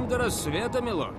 Ждем до рассвета, милорд.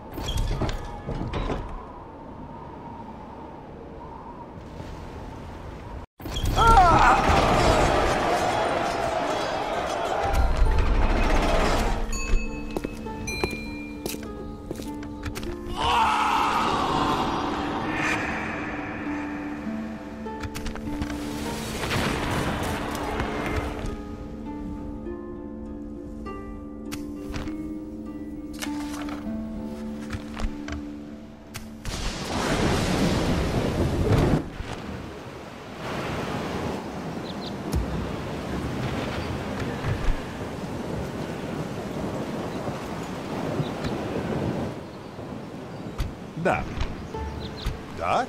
Да. Да?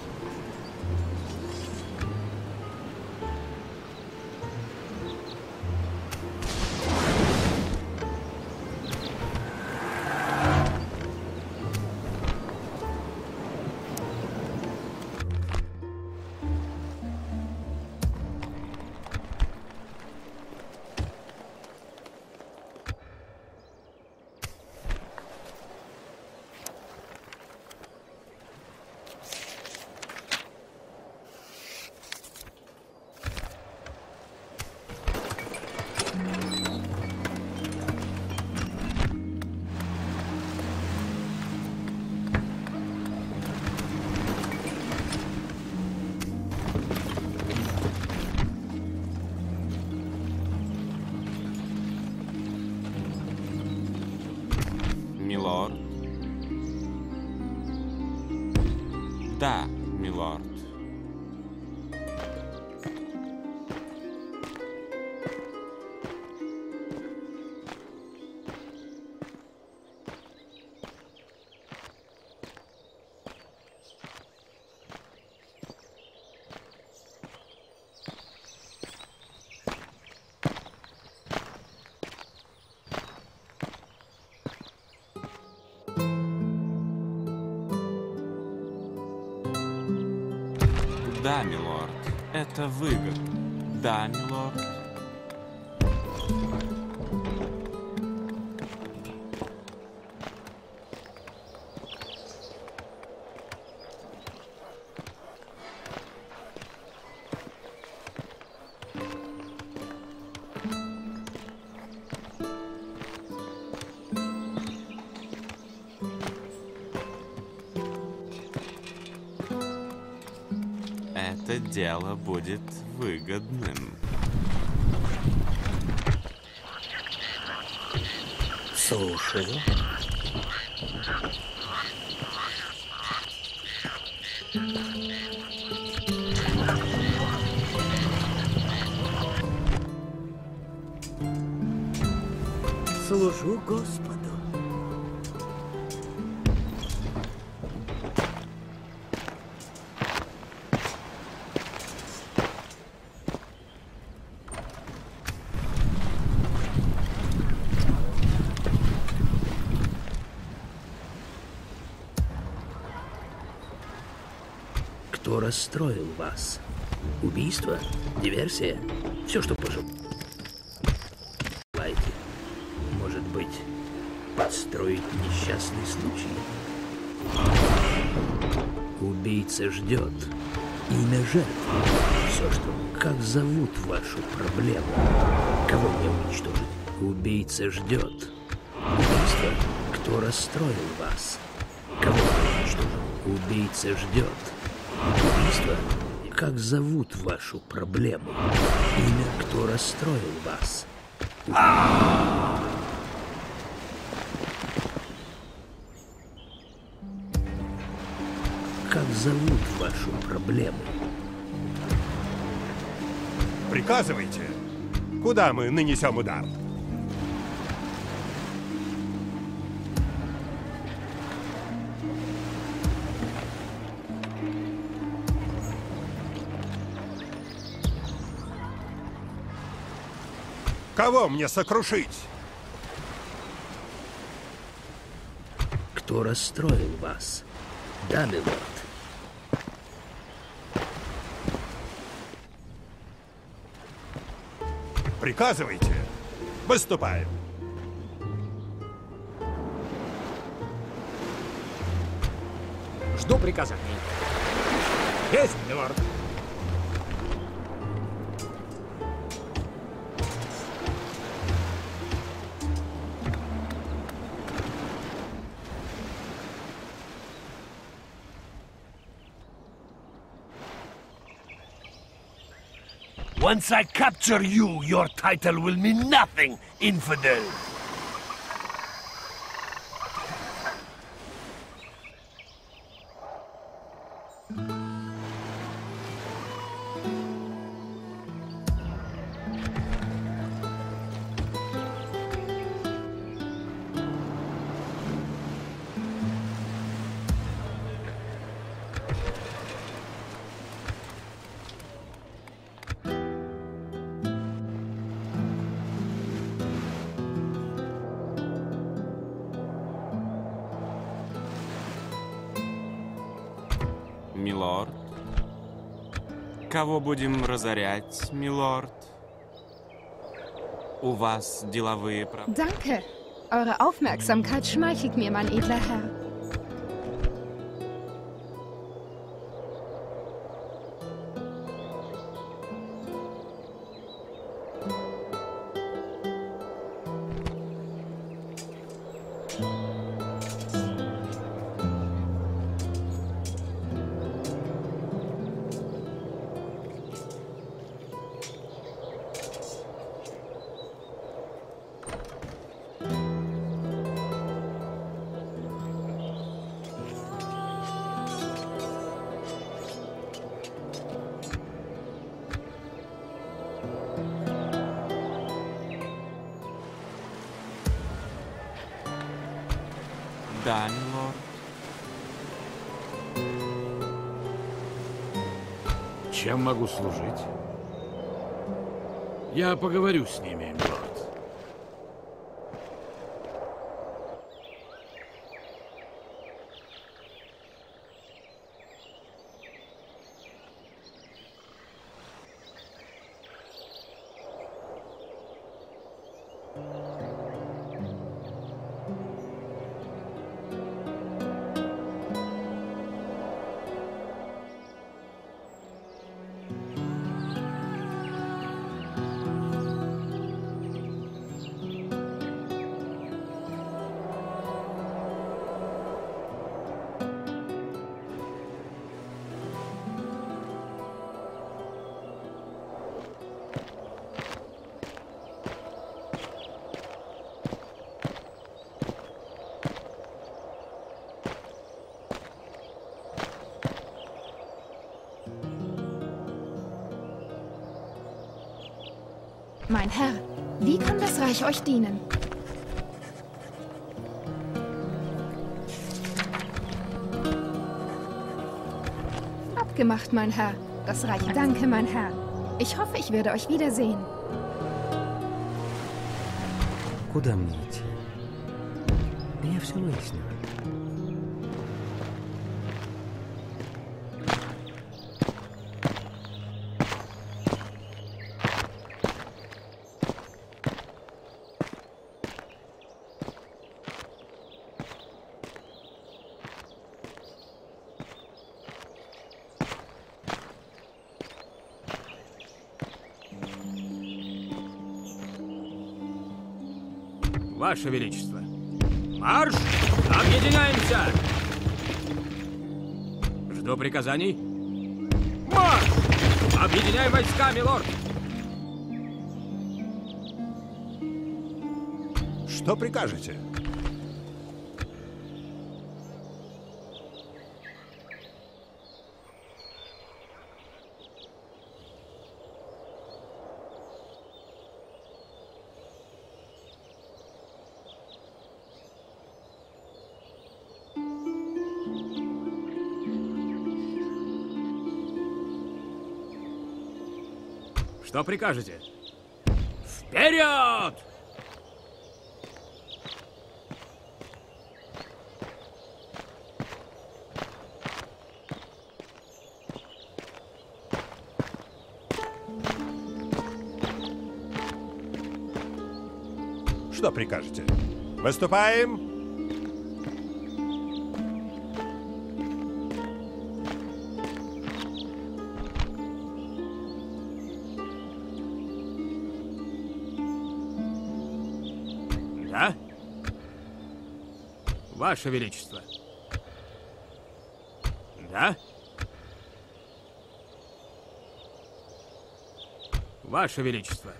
Милорд? Да, милорд. Да, милорд. Это выгодно. Да, милорд. Это дело будет выгодным. Слушаю. Служу Господу. Кто расстроил вас? Убийство? Диверсия? Все, что пожелаете. Может быть, подстроить несчастный случай? Убийца ждет. Имя жертвы. Все, что... Как зовут вашу проблему? Кого мне уничтожить? Убийца ждет. Убийство? Кто расстроил вас? Кого мне уничтожить? Убийца ждет. Убийство? Как зовут вашу проблему? Имя, кто расстроил вас? Как зовут вашу проблему? Приказывайте. Куда мы нанесем удар? Кого мне сокрушить? Кто расстроил вас? Да, милорд. Приказывайте. Выступаем. Жду приказаний. Есть, милорд. Once I capture you, your title will mean nothing, infidel. Милорд? Кого будем разорять, милорд? У вас деловые проблемы? Danke. Eure Aufmerksamkeit schmeichelt mir, mein edler Herr. Да, милорд. Чем могу служить? Я поговорю с ними, милорд. Mein Herr, wie kann das Reich euch dienen? Abgemacht, mein Herr. Das Reich... Danke, mein Herr. Ich hoffe, ich werde euch wiedersehen. Куда мне идти? Я все выясню. Ваше Величество. Марш! Объединяемся! Жду приказаний. Марш! Объединяем войска, милорд! Что прикажете? Что прикажете? Вперед! Что прикажете? Выступаем! Ваше Величество. Да? Ваше Величество.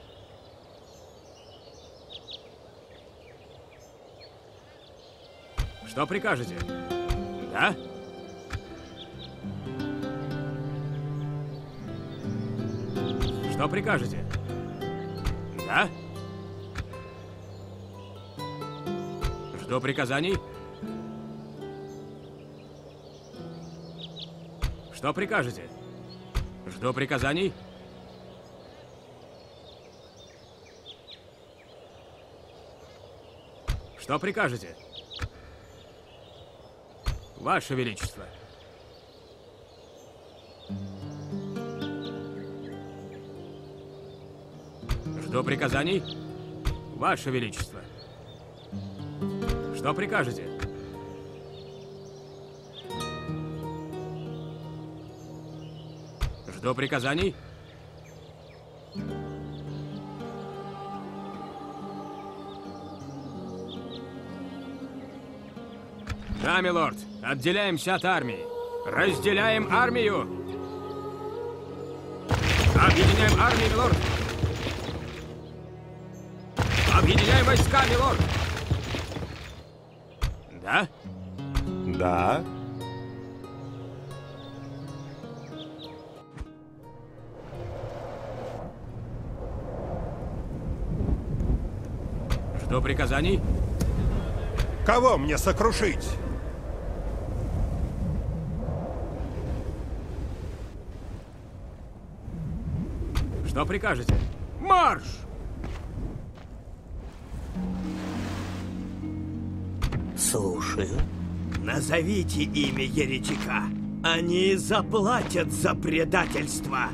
Что прикажете? Да? Что прикажете? Да? Жду приказаний. Что прикажете? Жду приказаний. Что прикажете? Ваше Величество. Жду приказаний. Ваше Величество. Что прикажете? Жду приказаний. Да, милорд. Отделяемся от армии. Разделяем армию. Объединяем армию, милорд. Объединяем войска, милорд. Да? Да. Жду приказаний. Кого мне сокрушить? Что прикажете? Марш! Слушаю. Назовите имя еретика. Они заплатят за предательство.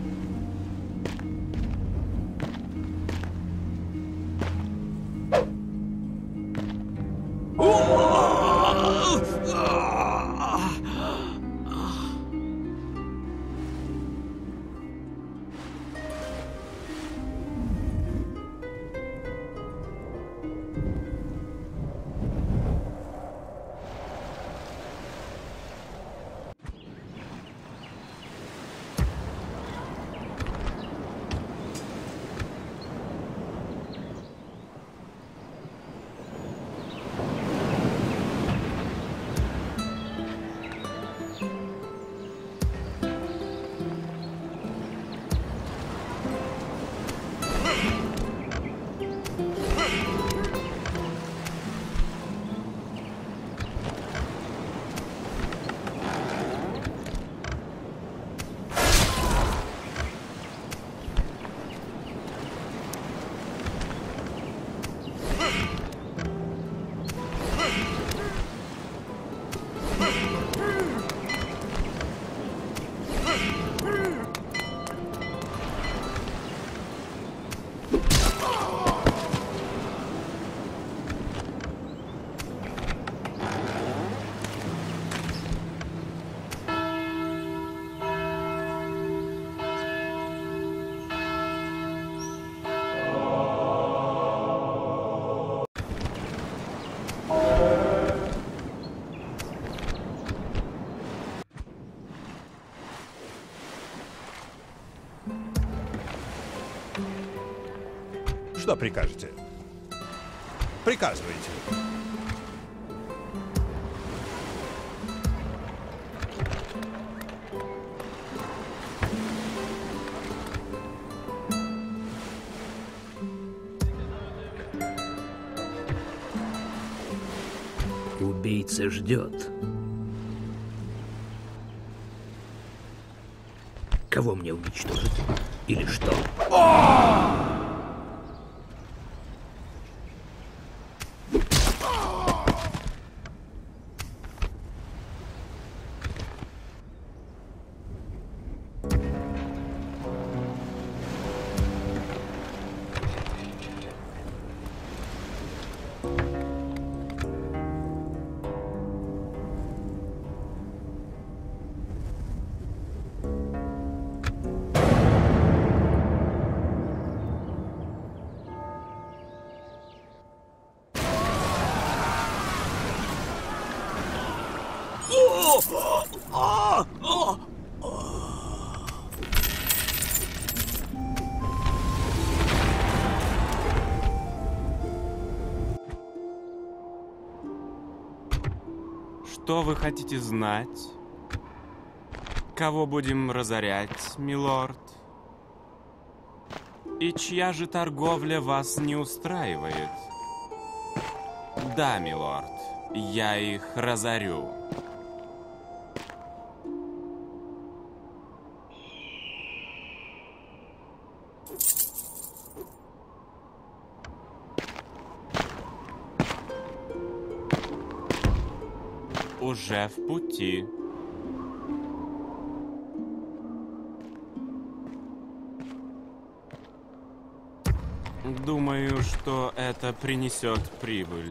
Что прикажете? Приказывайте. Убийца ждет. Кого мне уничтожить? Или что? Что вы хотите знать? Кого будем разорять, милорд? И чья же торговля вас не устраивает? Да, милорд, я их разорю. Уже в пути. Думаю, что это принесет прибыль.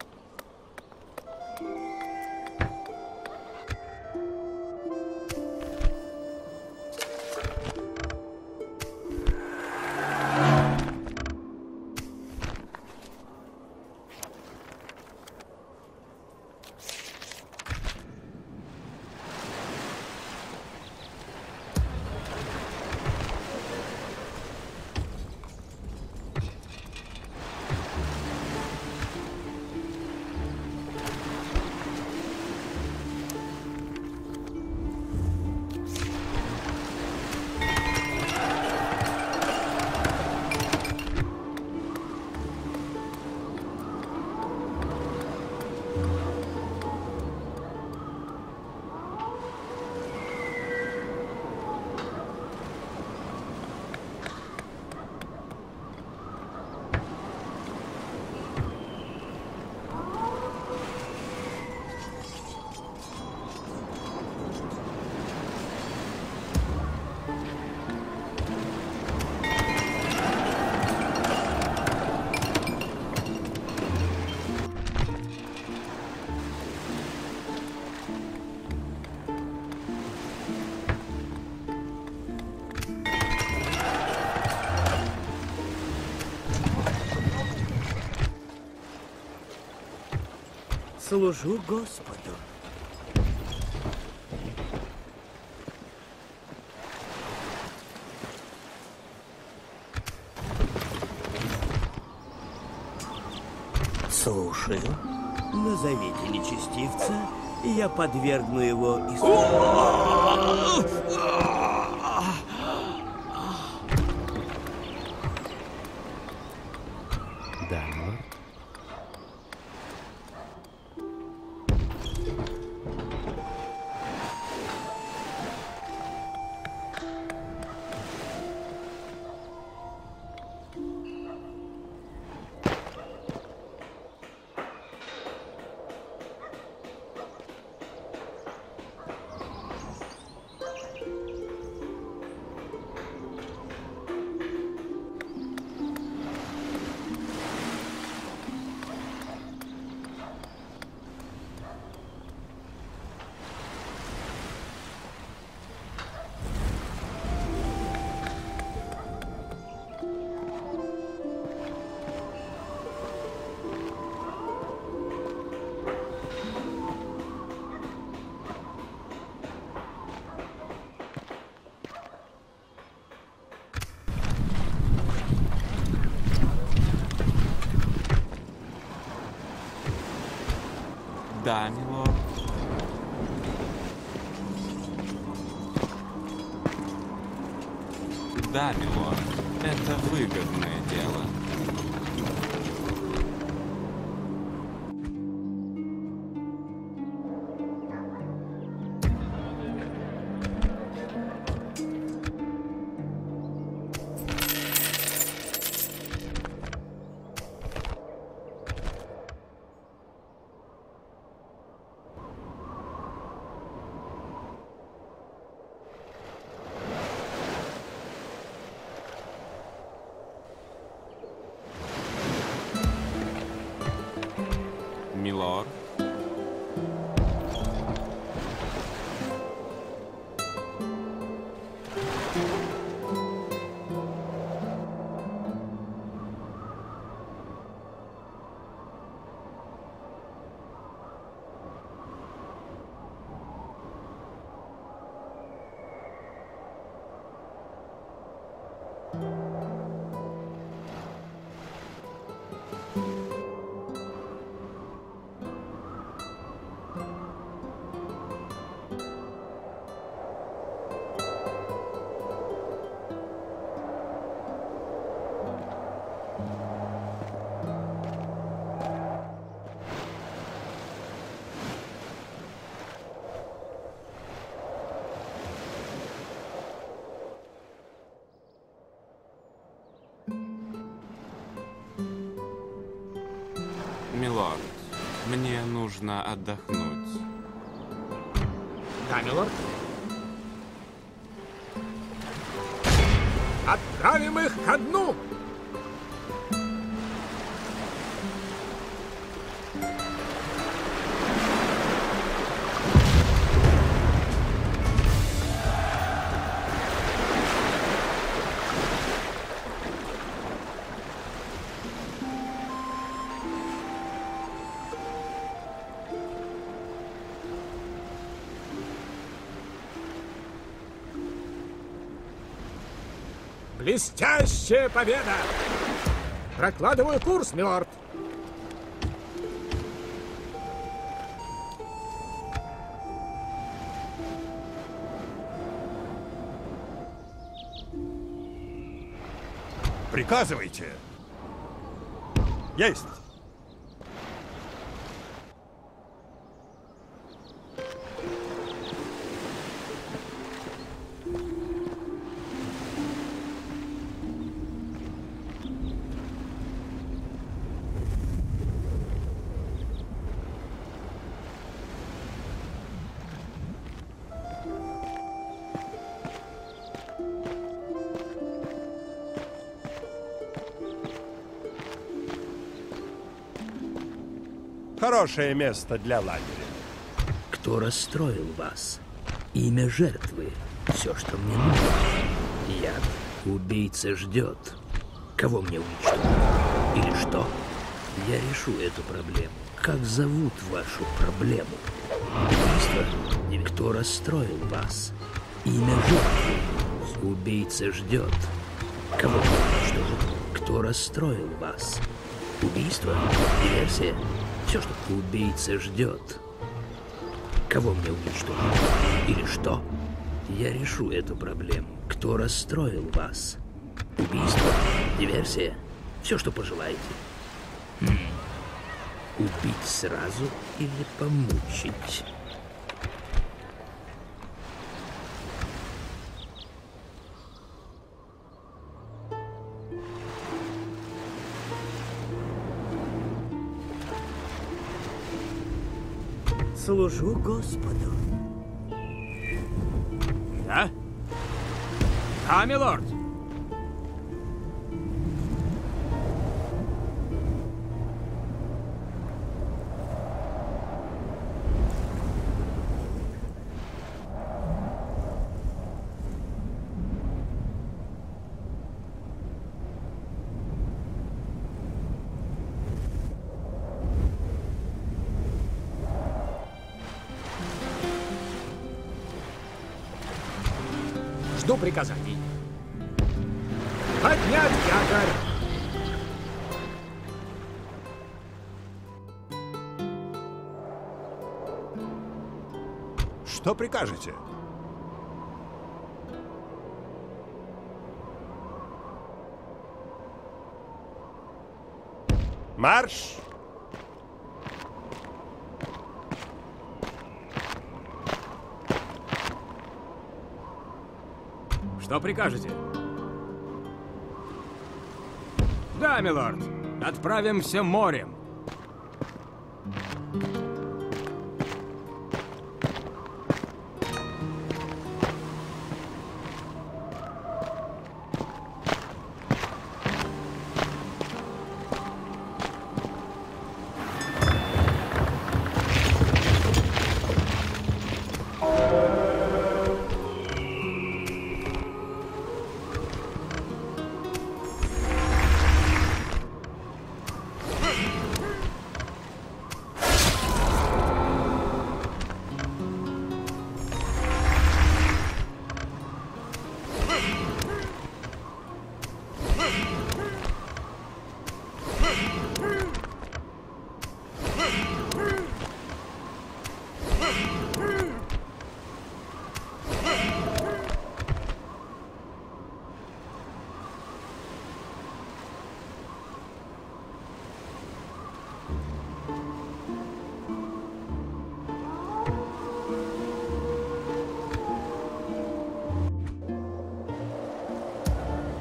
Служу Господу. Слушаю. Назовите нечестивца, и я подвергну его испытанию. Да, милорд. Да, милорд. Да, милорд. Это выгодное дело. Милорд. милорд. Мне нужно отдохнуть. Да, милорд. Отправим их ко дну! Блестящая победа! Прокладываю курс, милорд! Приказывайте. Есть. Хорошее место для лагеря. Кто расстроил вас? Имя жертвы. Все, что мне нужно. Яд. Убийца ждет. Кого мне уничтожить? Или что? Я решу эту проблему. Как зовут вашу проблему? Убийство? Или кто расстроил вас? Имя жертвы. Убийца ждет. Кого мне уничтожить? Кто расстроил вас? Убийство? Диверсия? Все, что убийца ждет. Кого мне уничтожить? Или что? Я решу эту проблему. Кто расстроил вас? Убийство? Диверсия? Все, что пожелаете. Убить сразу или помучить? Служу Господу. Да? Да, милорд. Жду приказаний. Поднять якорь! Что прикажете? Марш! Что прикажете? Да, милорд. Отправимся морем.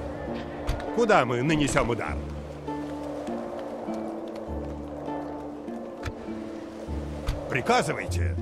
Куда мы нанесем удар? Приказывайте.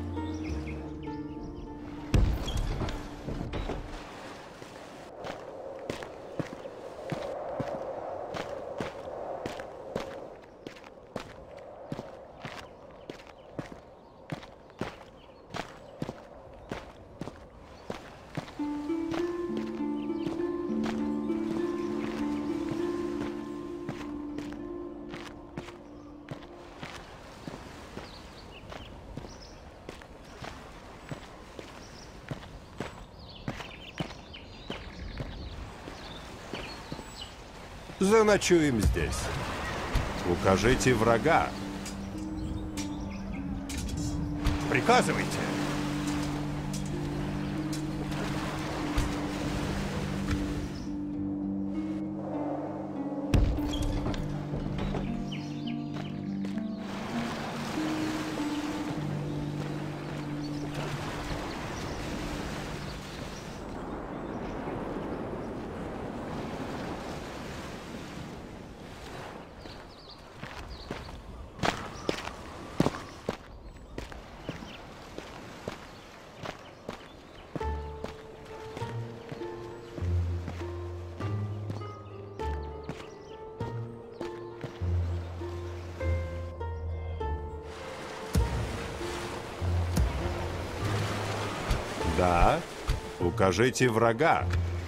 Заночуем здесь. Укажите врага. Приказывайте. Да, укажите врага.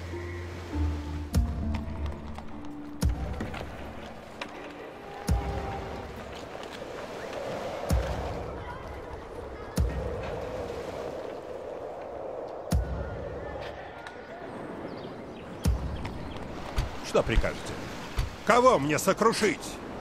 Что прикажете? Кого мне сокрушить?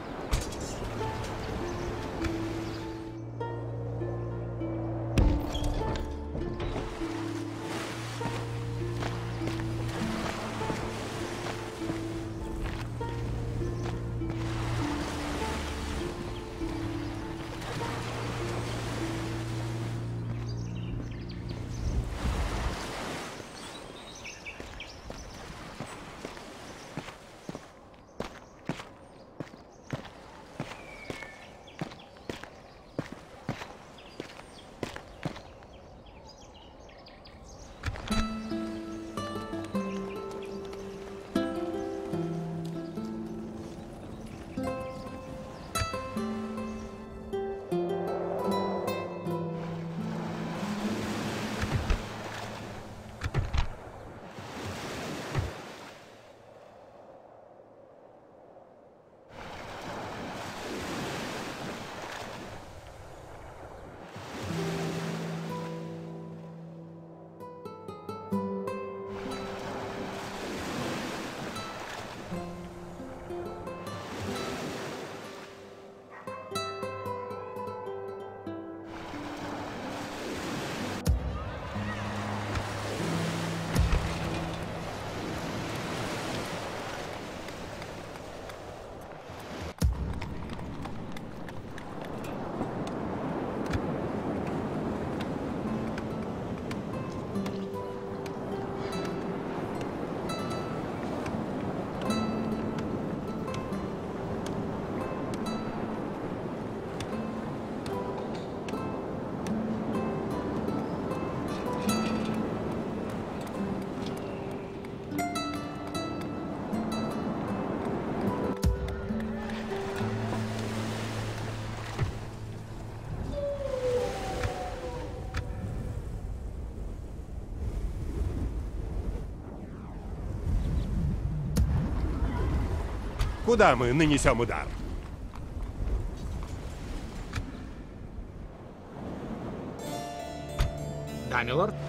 Куда мы нанесем удар? Да, милорд.